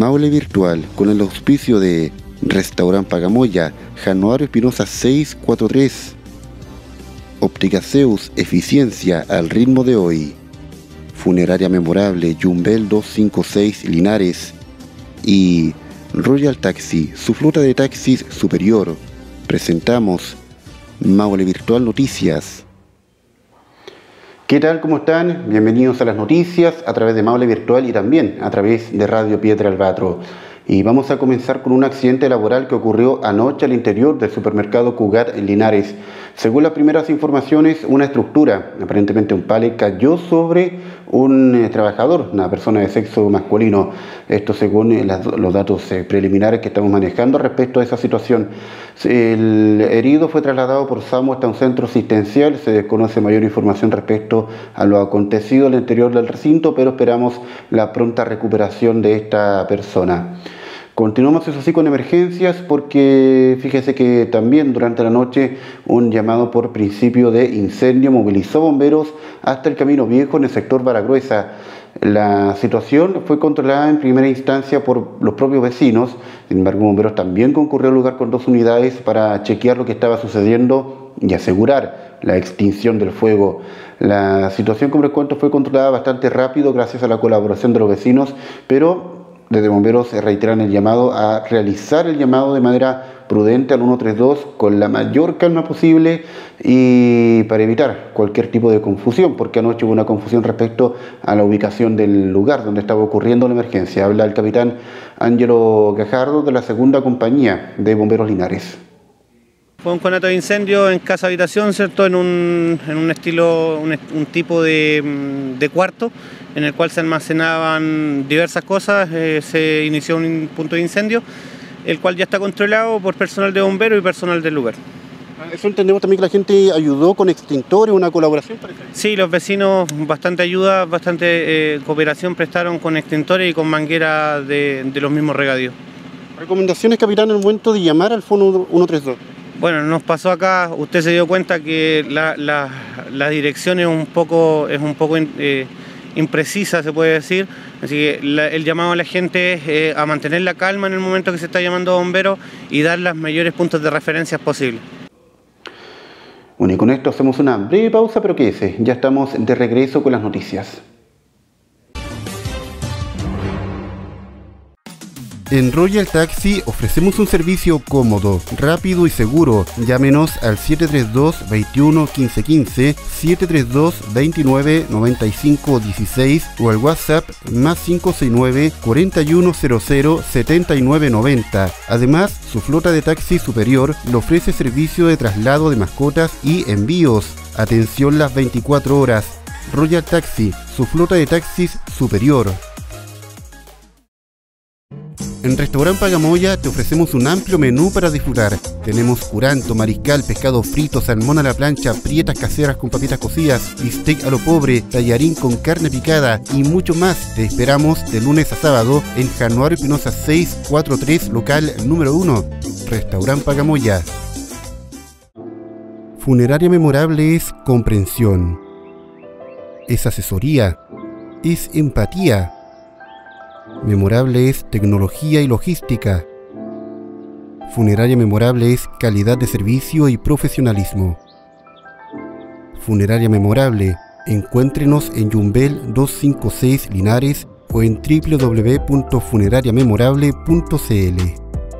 Maule Virtual, con el auspicio de Restaurant Pagamoya, Januario Espinosa 643, Óptica Zeus, eficiencia al ritmo de hoy, Funeraria Memorable, Yumbel 256 Linares y Royal Taxi, su flota de taxis superior. Presentamos Maule Virtual Noticias. ¿Qué tal? ¿Cómo están? Bienvenidos a las noticias a través de Maule Virtual y también a través de Radio Pietra Albatro. Y vamos a comenzar con un accidente laboral que ocurrió anoche al interior del supermercado Cugat en Linares. Según las primeras informaciones, una estructura, aparentemente un pallet, cayó sobre un trabajador, una persona de sexo masculino. Esto según los datos preliminares que estamos manejando respecto a esa situación. El herido fue trasladado por SAMU hasta un centro asistencial. Se desconoce mayor información respecto a lo acontecido al interior del recinto, pero esperamos la pronta recuperación de esta persona. Continuamos, eso sí, con emergencias, porque fíjese que también durante la noche un llamado por principio de incendio movilizó bomberos hasta el Camino Viejo en el sector Baragruesa. La situación fue controlada en primera instancia por los propios vecinos. Sin embargo, bomberos también concurrió al lugar con 2 unidades para chequear lo que estaba sucediendo y asegurar la extinción del fuego. La situación, como les cuento, fue controlada bastante rápido gracias a la colaboración de los vecinos, pero desde bomberos se reiteran el llamado a realizar el llamado de manera prudente al 132 con la mayor calma posible y para evitar cualquier tipo de confusión, porque anoche hubo una confusión respecto a la ubicación del lugar donde estaba ocurriendo la emergencia. Habla el capitán Ángelo Gajardo de la segunda compañía de bomberos Linares. Fue un conato de incendio en casa habitación, ¿cierto? En un estilo, un tipo de cuarto en el cual se almacenaban diversas cosas. Se inició un punto de incendio, el cual ya está controlado por personal de bomberos y personal del lugar. Eso entendemos también que la gente ayudó con extintores, una colaboración. Sí, los vecinos bastante ayuda, bastante cooperación prestaron con extintores y con mangueras de los mismos regadíos. ¿Recomendaciones, capitán, en el momento de llamar al fono 132? Bueno, nos pasó acá, usted se dio cuenta que la dirección es un poco imprecisa, se puede decir, así que el llamado a la gente es a mantener la calma en el momento que se está llamando a bomberos y dar los mayores puntos de referencia posibles. Bueno, y con esto hacemos una breve pausa, pero quédese, ya estamos de regreso con las noticias. En Royal Taxi ofrecemos un servicio cómodo, rápido y seguro. Llámenos al 732-21-1515, 732-29-95-16 o al WhatsApp más 569-4100-7990. Además, su flota de taxi superior le ofrece servicio de traslado de mascotas y envíos. Atención las 24 horas. Royal Taxi, su flota de taxis superior. En Restaurant Pagamoya te ofrecemos un amplio menú para disfrutar. Tenemos curanto, mariscal, pescado frito, salmón a la plancha, prietas caseras con papitas cocidas, bistec a lo pobre, tallarín con carne picada y mucho más. Te esperamos de lunes a sábado en Januario Espinosa 643, local número 1. Restaurant Pagamoya. Funeraria Memorable es comprensión, es asesoría, es empatía. Memorable es tecnología y logística. Funeraria Memorable es calidad de servicio y profesionalismo. Funeraria Memorable, encuéntrenos en Yumbel 256 Linares o en www.funerariamemorable.cl.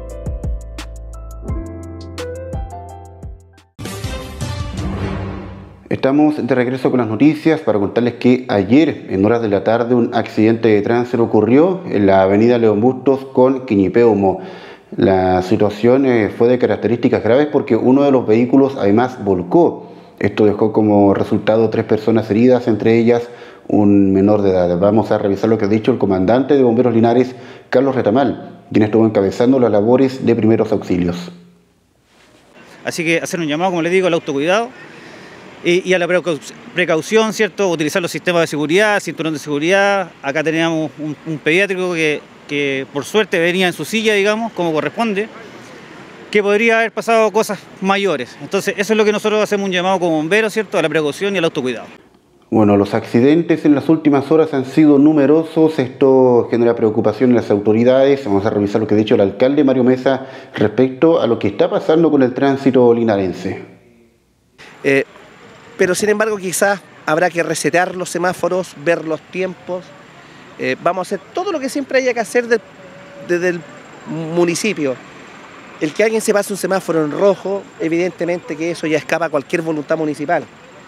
Estamos de regreso con las noticias para contarles que ayer, en horas de la tarde, un accidente de tránsito ocurrió en la avenida León Bustos con Quiñipeumo. La situación fue de características graves porque uno de los vehículos además volcó. Esto dejó como resultado 3 personas heridas, entre ellas un menor de edad. Vamos a revisar lo que ha dicho el comandante de Bomberos Linares, Carlos Retamal, quien estuvo encabezando las labores de primeros auxilios. Así que hacer un llamado, como les digo, al autocuidado y a la precaución, ¿cierto? Utilizar los sistemas de seguridad, cinturón de seguridad. Acá teníamos un pediátrico que por suerte venía en su silla, digamos, como corresponde, que podría haber pasado cosas mayores. Entonces, eso es lo que nosotros hacemos un llamado como bomberos, ¿cierto? A la precaución y al autocuidado. Bueno, los accidentes en las últimas horas han sido numerosos, esto genera preocupación en las autoridades. Vamos a revisar lo que ha dicho el alcalde Mario Mesa respecto a lo que está pasando con el tránsito linarense. Pero sin embargo quizás habrá que resetear los semáforos, ver los tiempos. Vamos a hacer todo lo que siempre haya que hacer desde el municipio. El que alguien se pase un semáforo en rojo, evidentemente que eso ya escapa a cualquier voluntad municipal.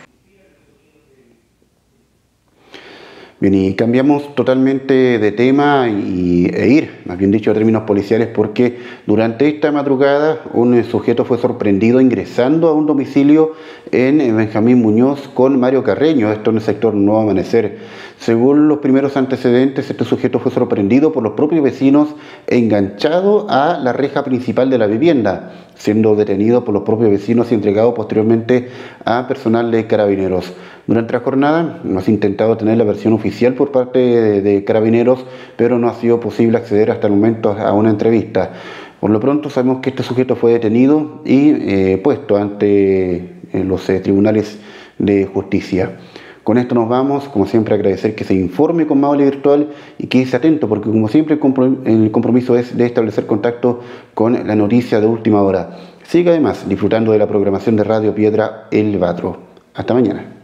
Bien, y cambiamos totalmente de tema e ir, más bien dicho, a términos policiales, porque durante esta madrugada un sujeto fue sorprendido ingresando a un domicilio en Benjamín Muñoz con Mario Carreño, esto en el sector Nuevo Amanecer. Según los primeros antecedentes, este sujeto fue sorprendido por los propios vecinos e enganchado a la reja principal de la vivienda, siendo detenido por los propios vecinos y entregado posteriormente a personal de Carabineros. Durante la jornada hemos intentado tener la versión oficial por parte de Carabineros, pero no ha sido posible acceder hasta el momento a una entrevista. Por lo pronto sabemos que este sujeto fue detenido y puesto ante los tribunales de justicia. Con esto nos vamos, como siempre agradecer que se informe con Maule Virtual y que esté atento, porque como siempre el compromiso es de establecer contacto con la noticia de última hora. Siga además disfrutando de la programación de Radio Piedra El Batro. Hasta mañana.